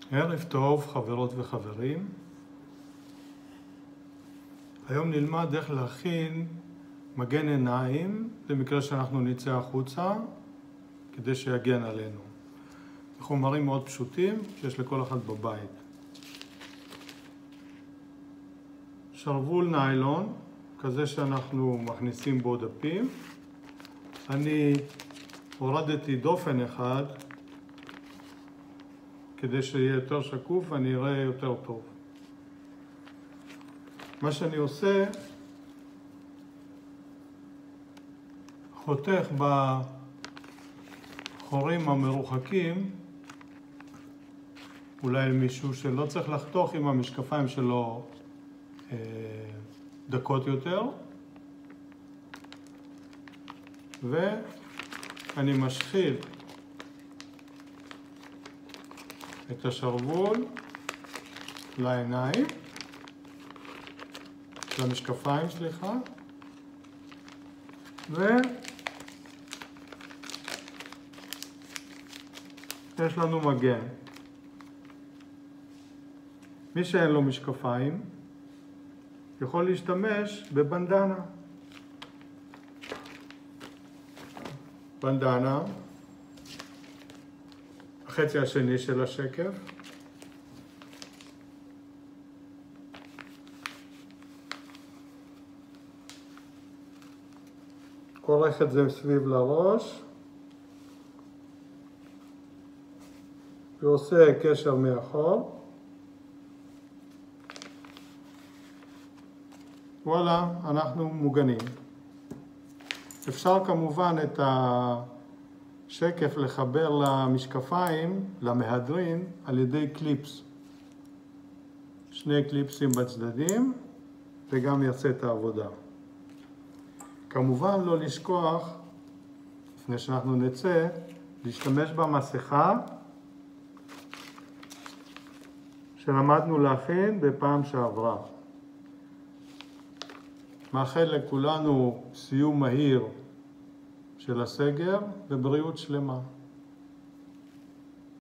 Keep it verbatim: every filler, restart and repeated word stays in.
ערב טוב, חברות וחברים. היום נלמד איך להכין מגן עיניים למקרה שאנחנו נצא החוצה כדי שיגן עלינו. חומרים מאוד פשוטים שיש לכל אחד בבית. שרוול ניילון, כזה שאנחנו מכניסים בו דפים. אני הורדתי דופן אחד כדי שיהיה יותר שקוף ואני אראה יותר טוב. מה שאני עושה, חותך בחורים המרוחקים, אולי מישהו שלא צריך לחתוך עם המשקפיים שלו אה, דקות יותר, ואני משחיל את השרוול לעיניים, למשקפיים, סליחה, ויש לנו מגן. מי שאין לו משקפיים יכול להשתמש בבנדנה. בנדנה, החצי השני של השקף. כורך את זה סביב לראש. ועושה קשר מאחור. וואלה, אנחנו מוגנים. אפשר כמובן את השקף לחבר למשקפיים, למהדרין, על ידי קליפס. שני קליפסים בצדדים, וגם יעשה את העבודה. כמובן לא לשכוח, לפני שאנחנו נצא, להשתמש במסכה שלמדנו להכין בפעם שעברה. מאחל לכולנו סיום מהיר של הסגר ובריאות שלמה.